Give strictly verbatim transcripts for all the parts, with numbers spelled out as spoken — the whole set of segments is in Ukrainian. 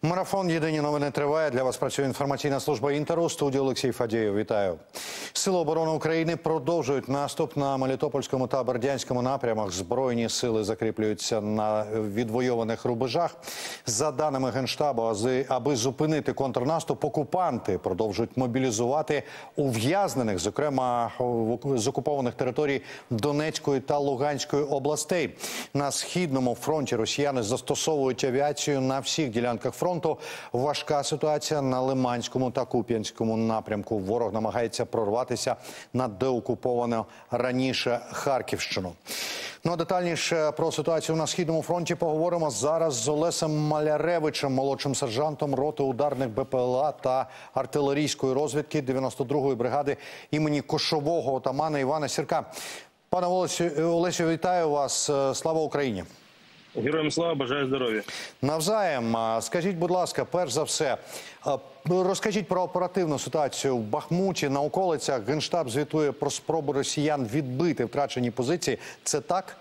Марафон «Єдині новини» триває. Для вас працює інформаційна служба «Інтеру». Студії Олексій Фадєєв. Вітаю. Сили оборони України продовжують наступ на Мелітопольському та Бердянському напрямах. Збройні сили закріплюються на відвойованих рубежах. За даними Генштабу, аби зупинити контрнаступ, окупанти продовжують мобілізувати ув'язнених, зокрема з окупованих територій Донецької та Луганської областей. На Східному фронті росіяни застосовують авіацію на всіх ділянках фронту. Важка ситуація на Лиманському та Куп'янському напрямку. Ворог намагається прорватися на деокуповану раніше Харківщину. Ну а детальніше про ситуацію на Східному фронті поговоримо зараз з Олесем Маляревичем, молодшим сержантом роти ударних БПЛА та артилерійської розвідки дев'яносто другої бригади імені кошового отамана Івана Сірка. Пане Олесю, вітаю вас. Слава Україні! Героям слава, бажаю здоров'я. Навзаєм. Скажіть, будь ласка, перш за все, розкажіть про оперативну ситуацію в Бахмуті, на околицях. Генштаб звітує про спробу росіян відбити втрачені позиції. Це так?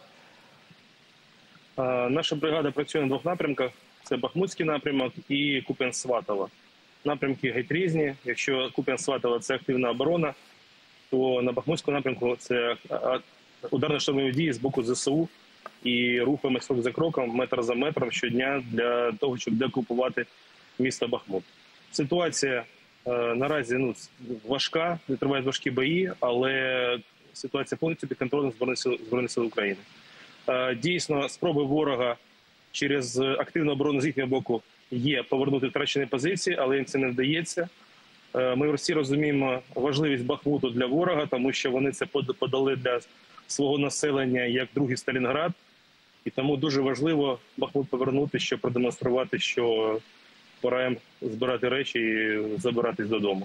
А, наша бригада працює на двох напрямках. Це Бахмутський напрямок і Куп'янськ-Сватово. Напрямки геть різні. Якщо Куп'янськ-Сватово – це активна оборона, то на Бахмутському напрямку – це ударно-штурмові дії з боку ЗСУ. І рухаємось крок за кроком, метр за метром щодня для того, щоб декупувати місто Бахмут. Ситуація е, наразі ну, важка, не тривають важкі бої, але ситуація повністю під контролем Збройних сил, Збройних сил України. Е, дійсно, спроби ворога через активну оборону з їхнього боку є повернути втрачені позиції, але їм це не вдається. Е, ми всі розуміємо важливість Бахмуту для ворога, тому що вони це подали для свого населення як другий Сталінград. І тому дуже важливо Бахмут повернути, щоб продемонструвати, що пора їм збирати речі і забиратись додому.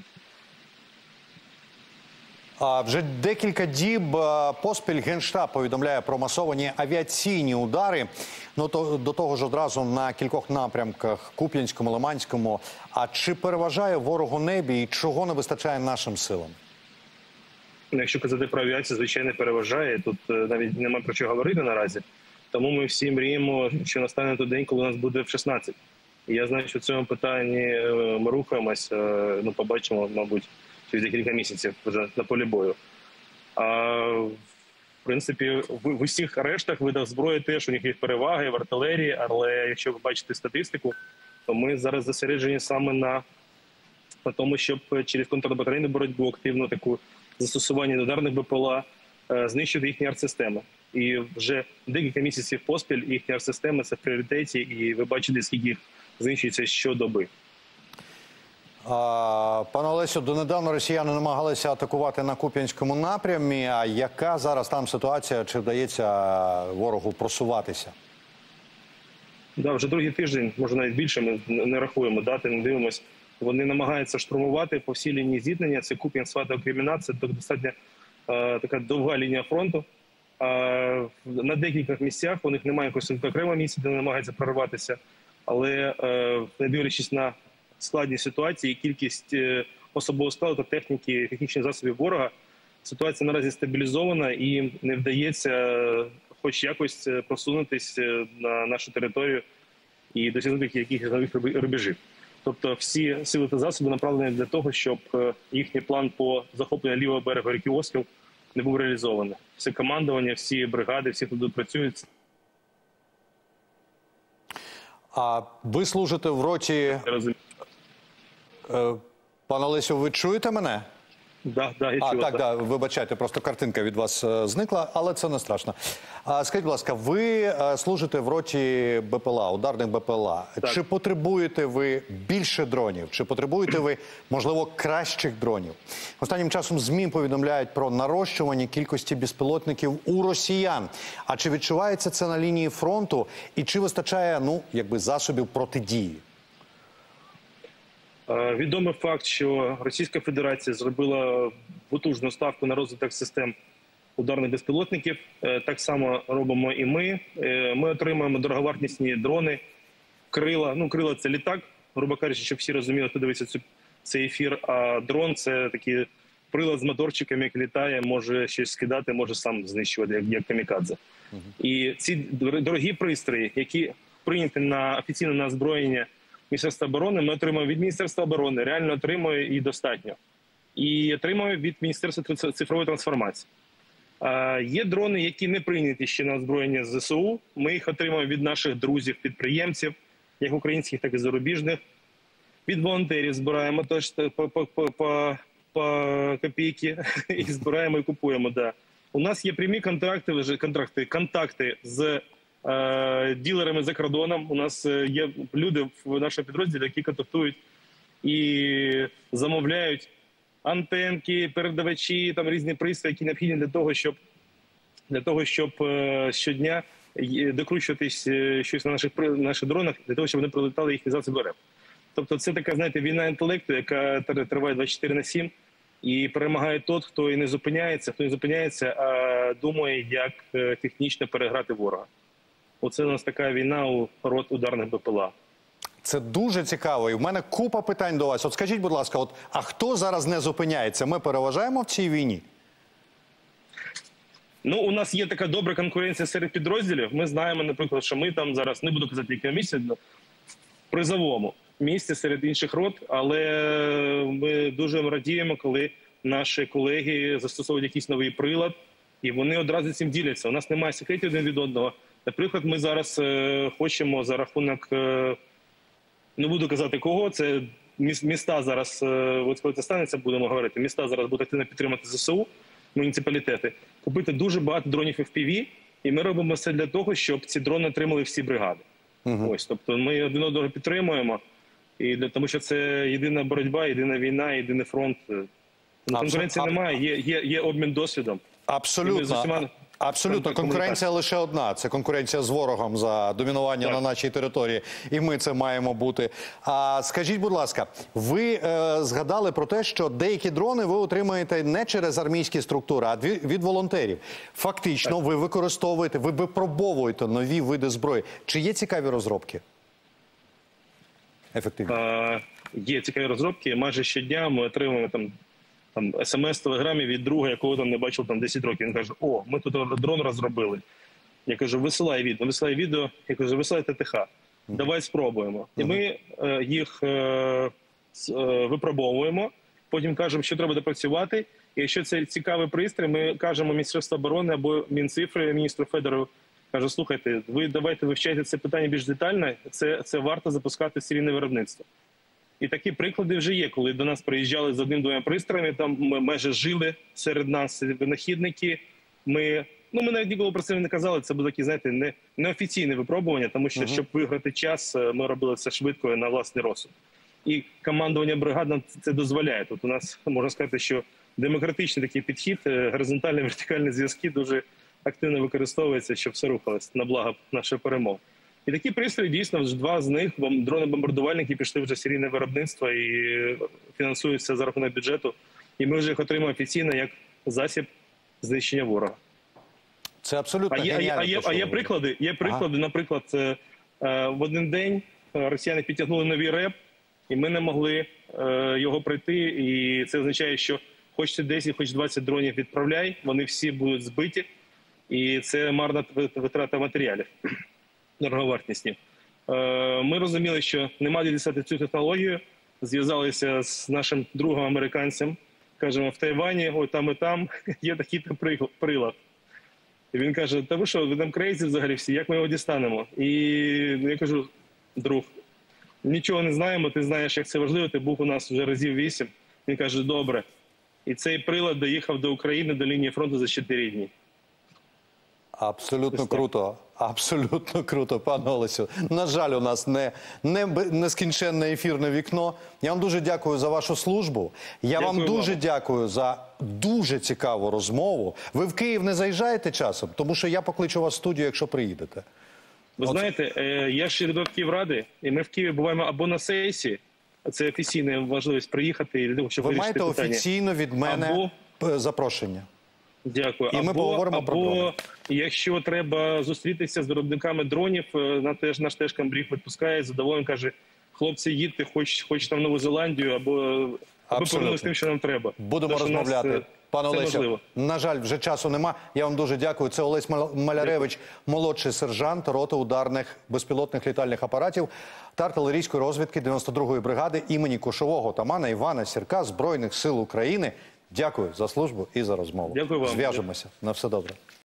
А вже декілька діб поспіль Генштаб повідомляє про масовані авіаційні удари. Ну, то, до того ж одразу на кількох напрямках – Куп'янському, Лиманському. А чи переважає ворог у небі і чого не вистачає нашим силам? Якщо казати про авіацію, звичайно, переважає. Тут навіть немає про що говорити наразі. Тому ми всі мріємо, що настане той день, коли у нас буде еф шістнадцять. І я знаю, що в цьому питанні ми рухаємось, ну, побачимо, мабуть, через декілька місяців вже на полі бою. А в принципі, в, в усіх рештах видах зброї теж у них є переваги в артилерії, але якщо ви бачите статистику, то ми зараз зосереджені саме на, на тому, щоб через контрбатарейну боротьбу активну таку застосування ударних БПЛА знищити їхні артсистеми. І вже декілька місяців поспіль їхні артсистеми – це в пріоритеті, і ви бачите, скільки їх знищується щодоби. А, пане Олесю, донедавна росіяни намагалися атакувати на Куп'янському напрямі. А яка зараз там ситуація? Чи вдається ворогу просуватися? Да, вже другий тиждень, може навіть більше, ми не рахуємо дати, не дивимося. Вони намагаються штурмувати по всій лінії зіткнення. Це Куп'янськ, Сватово, Кремінна, це достатньо е, така довга лінія фронту. Е, на декількох місцях у них немає якогось окремого місця, де вони намагаються прорватися. Але е, не дивлячись на складні ситуації, кількість е, особового складу та техніки, технічних засобів ворога, ситуація наразі стабілізована і не вдається е, хоч якось просунутися на нашу територію і досягнути якихось нових рубежів. Тобто всі сили та засоби направлені для того, щоб їхній план по захопленню лівого берега ріки Оскіл не був реалізований. Все командування, всі бригади, всі туди працюють. А ви служите в роті... Пане Олесю, ви чуєте мене? Да, да, я а, чую, так, да. да, вибачайте, просто картинка від вас е, зникла, але це не страшно. А, скажіть, будь ласка, ви е, служите в роті БПЛА, ударних БПЛА. Так. Чи потребуєте ви більше дронів? Чи потребуєте ви, можливо, кращих дронів? Останнім часом ЗМІ повідомляють про нарощування кількості безпілотників у росіян. А чи відчувається це на лінії фронту? І чи вистачає, ну, якби, засобів протидії? Відомий факт, що Російська Федерація зробила потужну ставку на розвиток систем ударних безпілотників. Так само робимо і ми. Ми отримуємо дороговартісні дрони, крила. Ну, крила – це літак, грубо кажучи, щоб всі розуміли, хто дивиться цю, цей ефір. А дрон – це такий прилад з моторчиками, який літає, може щось скидати, може сам знищувати, як, як камікадзе. Uh-huh. І ці дорогі пристрої, які прийняті на офіційне на озброєння Міністерства оборони, ми отримуємо від Міністерства оборони, реально отримуємо і достатньо. І отримуємо від Міністерства цифрової трансформації. А, є дрони, які не прийняті ще на озброєння з ЗСУ. Ми їх отримуємо від наших друзів-підприємців, як українських, так і зарубіжних. Від волонтерів збираємо теж по, по, по, по, по копійки і збираємо і купуємо. Да. У нас є прямі контракти, вже контракти, контакти з е, ділерами за кордоном. У нас є люди в нашому підрозділі, які контактують і замовляють антенки, передавачі, там різні пристрої, які необхідні для того, щоб для того, щоб е, щодня докручуватись е, щось на наших на наших дронах, для того, щоб вони прилетали їх із РФ. Тобто це така, знаєте, війна інтелекту, яка триває двадцять чотири на сім, і перемагає той, хто і не зупиняється, хто не зупиняється, а думає, як технічно переграти ворога. Оце у нас така війна у рот ударних БПЛА. Це дуже цікаво. І в мене купа питань до вас. От скажіть, будь ласка, от, а хто зараз не зупиняється? Ми переважаємо в цій війні? Ну, у нас є така добра конкуренція серед підрозділів. Ми знаємо, наприклад, що ми там зараз, не буду казати, яке місце, в призовому місці серед інших рот, але ми дуже радіємо, коли наші колеги застосовують якийсь новий прилад, і вони одразу цим діляться. У нас немає секретів один від одного. Наприклад, ми зараз е, хочемо за рахунок, е, не буду казати кого, це міста зараз, е, от коли це станеться, будемо говорити, міста зараз будуть активно підтримати ЗСУ, муніципалітети, купити дуже багато дронів еф пі ві, і ми робимо все для того, щоб ці дрони отримали всі бригади. Угу. Ось, тобто ми один одного підтримуємо, і для, тому що це єдина боротьба, єдина війна, єдиний фронт. Конкуренції Абсол... немає, є, є, є обмін досвідом. Абсолютно. Усіма... Абсолютно. Конкуренція лише одна. Це конкуренція з ворогом за домінування так. на нашій території. І ми це маємо бути. А скажіть, будь ласка, ви е, згадали про те, що деякі дрони ви отримаєте не через армійські структури, а від, від волонтерів. Фактично, так. ви використовуєте, ви випробовуєте нові види зброї. Чи є цікаві розробки? Ефективно. А, є цікаві розробки. Майже щодня ми отримуємо там Там смс в телеграмі від друга, якого там не бачив там десять років. Він каже: о, ми тут дрон розробили. Я кажу: висилай відео, висилай відео. Я кажу: висилай ТТХ. Давай спробуємо. І ми е, їх е, е, випробовуємо, потім кажемо, що треба допрацювати. І якщо це цікавий пристрій, ми кажемо Міністерству оборони або Мінцифри, міністру Федорову, кажу: слухайте, ви давайте вивчайте це питання більш детально, це, це варто запускати в серійне виробництво. І такі приклади вже є, коли до нас приїжджали з одним-двома пристроями, там ми майже жили серед нас винахідники. Ми, ну, ми навіть ніколи про це не казали, це було такі, знаєте, не, неофіційне випробування, тому що, uh-huh. щоб виграти час, ми робили це швидко і на власний розсуд. І командування бригад нам це дозволяє. Тут у нас, можна сказати, що демократичний такий підхід, горизонтальні, вертикальні зв'язки дуже активно використовуються, щоб все рухалося на благо нашої перемоги. І такі пристрої, дійсно, два з них, дрони-бомбардувальники, пішли вже в серійне виробництво і фінансуються за рахунок бюджету. І ми вже їх отримаємо офіційно як засіб знищення ворога. Це абсолютно геніально. А є, а є, а є приклади, є приклади ага. наприклад, в один день росіяни підтягнули новий реп, і ми не могли його пройти. І це означає, що хоч це десять, хоч двадцять дронів відправляй, вони всі будуть збиті. І це марна витрата матеріалів. Дороговартісні. Ми розуміли, що нема де дістати цю технологію, зв'язалися з нашим другом американцем, кажемо, в Тайвані, ой, там і там, є такий-то прилад. І він каже: та ви що, ви там крейзі взагалі всі, як ми його дістанемо? І я кажу: друг, нічого не знаємо, ти знаєш, як це важливо, ти був у нас вже разів вісім. Він каже: добре. І цей прилад доїхав до України, до лінії фронту за чотири дні. Абсолютно круто. Абсолютно круто, пане Олесю. На жаль, у нас не, не нескінченне ефірне вікно. Я вам дуже дякую за вашу службу. Я дякую вам дуже вам. дякую за дуже цікаву розмову. Ви в Київ не заїжджаєте часом? Тому що я покличу вас в студію, якщо приїдете. Ви От... знаєте, я ще до Київради, і ми в Києві буваємо або на сесії, це офіційна можливість приїхати, щоб ви маєте питання. Офіційно від мене або... запрошення. Дякую. І або, ми поговоримо або, про дрони. Якщо треба зустрітися з виробниками дронів, на теж, наш теж камбріг відпускає, задоволений, каже: хлопці, їдьте, хоч, хоч там в Нову Зеландію, або, або повернулися з тим, що нам треба. Будемо Тож розмовляти. Нас... Пане Це Олесю, можливо. на жаль, вже часу нема. Я вам дуже дякую. Це Олесь Маляревич, молодший сержант роти ударних безпілотних літальних апаратів та артилерійської розвідки дев'яносто другої бригади імені кошового отамана Івана Сірка Збройних сил України. Дякую за службу і за розмову. Дякую вам. Зв'яжемося. На все добре.